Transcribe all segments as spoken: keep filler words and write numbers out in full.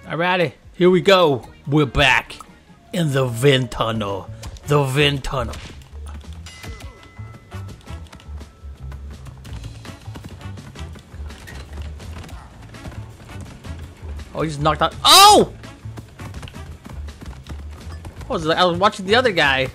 Alrighty, here we go. We're back in the wind tunnel. The wind tunnel. Oh, he just knocked out. Oh! What was that? I was watching the other guy.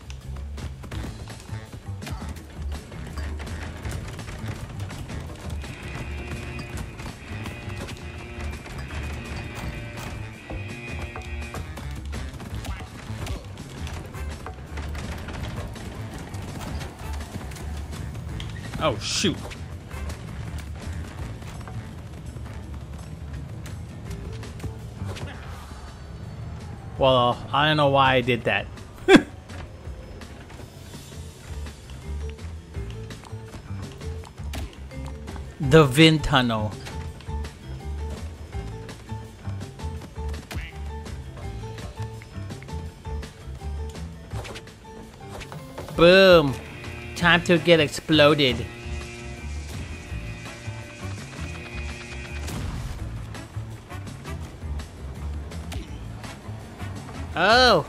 Oh, shoot. Well, I don't know why I did that. The wind tunnel. Boom. Time to get exploded. Oh.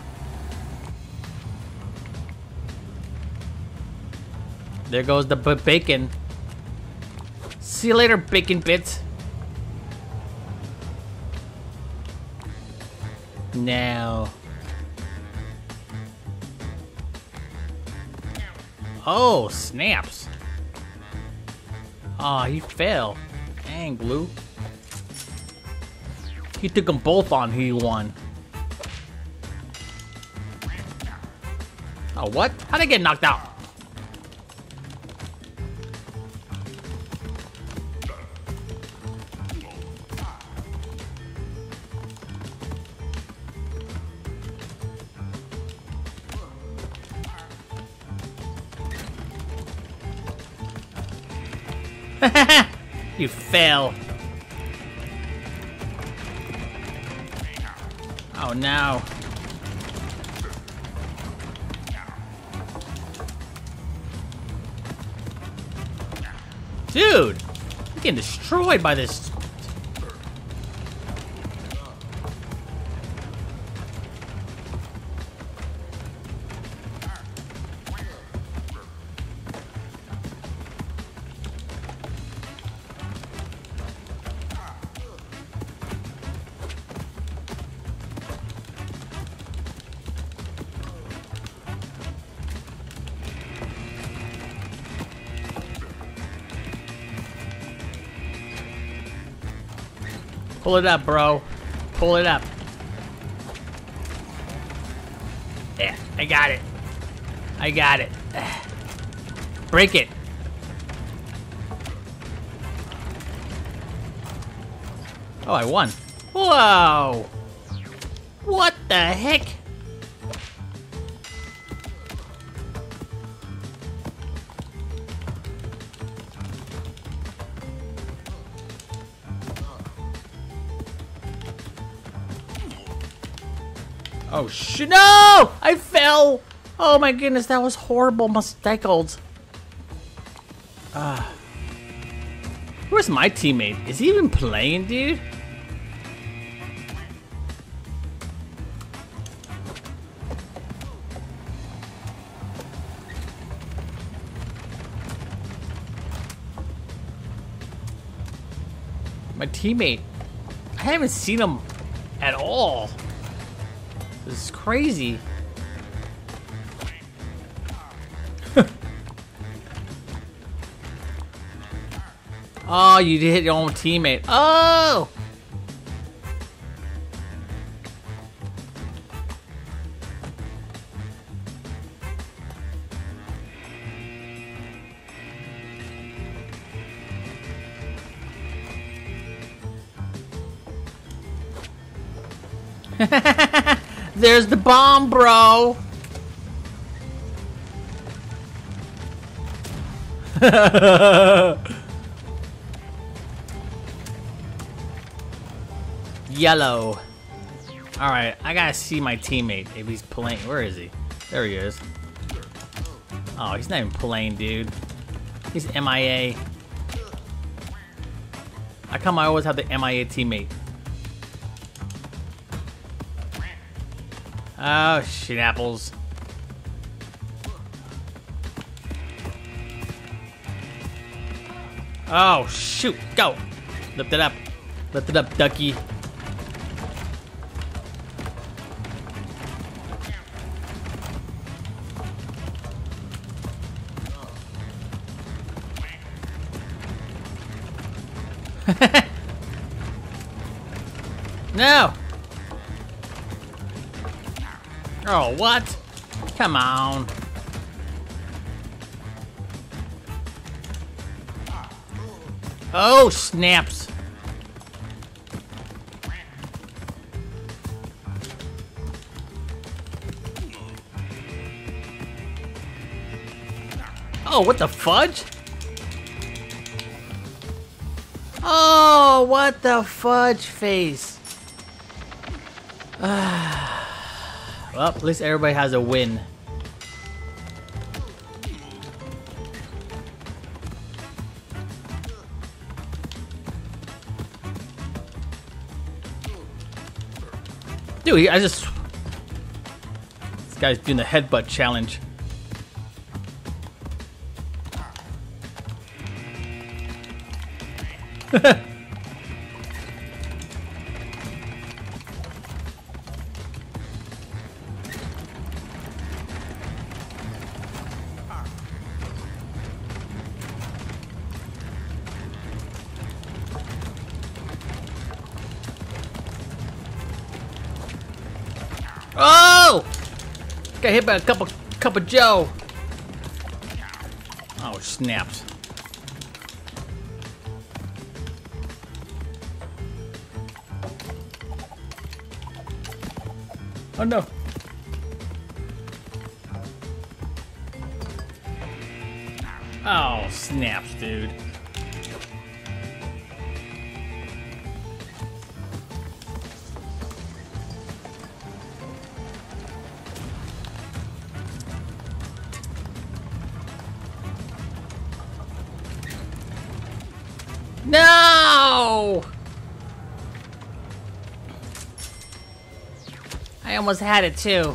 There goes the b bacon. See you later, bacon bits. Now. Oh, snaps. Oh, he fell. Dang, Blue. He took them both on, he won. Oh, what? How'd I get knocked out? You fail. Oh no. Dude, I'm getting destroyed by this. Pull it up, bro. Pull it up. Yeah, I got it. I got it. Break it. Oh, I won. Whoa! What the heck? Oh shit! No! I fell! Oh my goodness, that was horrible mistakes. Ah. Uh, where's my teammate? Is he even playing, dude? My teammate. I haven't seen him at all. This is crazy. Oh, you did hit your own teammate. Oh! There's the bomb, bro. Yellow. Alright, I gotta see my teammate if he's playing. Where is he? There he is. Oh, he's not even playing, dude. He's M I A. How come I always have the M I A teammate? Oh, shit apples. Oh, shoot. Go. Lift it up. Lift it up, ducky. No. Oh, what? Come on. Oh, snaps. Oh, what the fudge? Oh, what the fudge face? Well, at least everybody has a win. Dude, I just... This guy's doing the headbutt challenge. Oh! Got hit by a cup of cup of Joe. Oh, snaps. Oh no. Oh, snaps, dude. No! I almost had it too.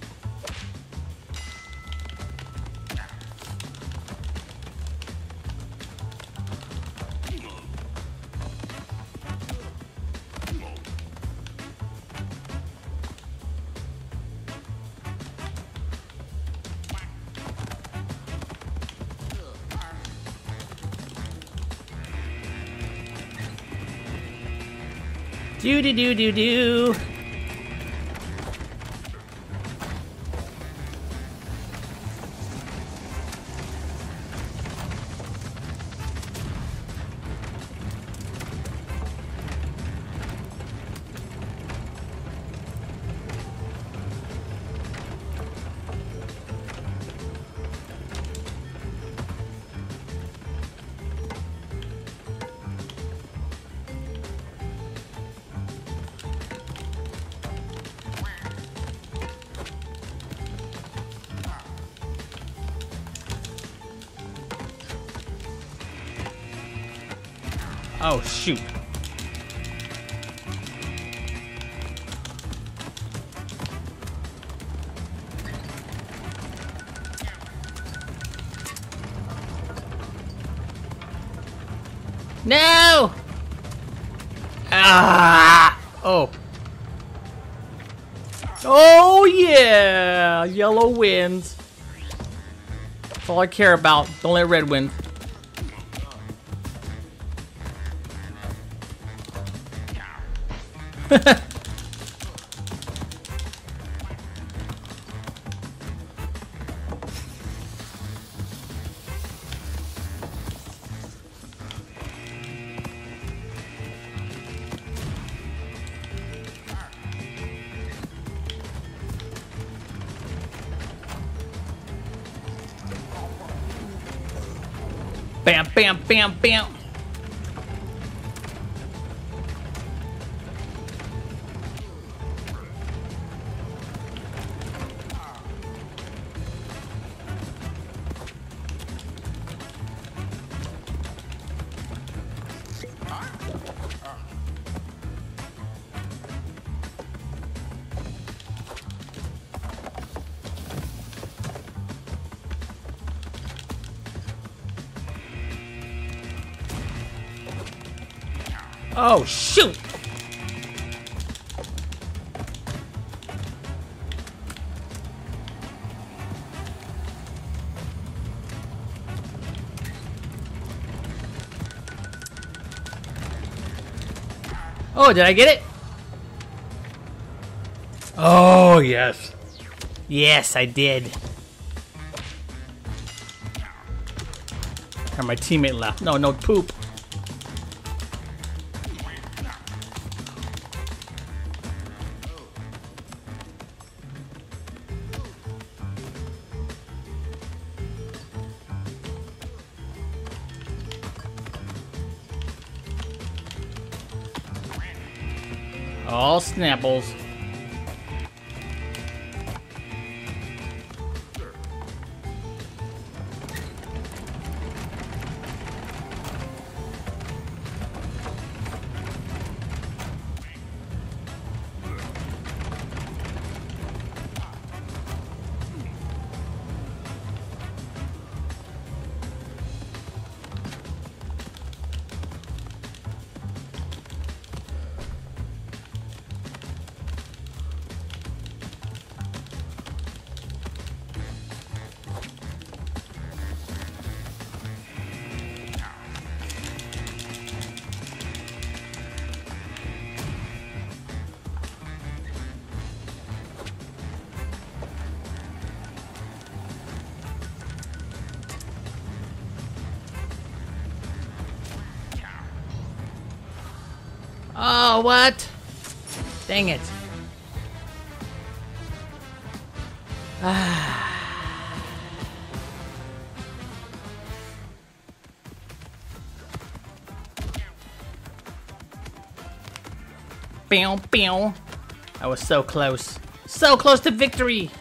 Do do do do do. Oh, shoot. No! Ah! Oh. Oh, yeah! Yellow wins. That's all I care about. Don't let red win. Bam, bam, bam, bam. Oh, shoot! Oh, did I get it? Oh, yes. Yes, I did. And my teammate left. No, no poop. All Snapples. Oh, what? Dang it. Ah. Bow, bow. I was so close. So close to victory.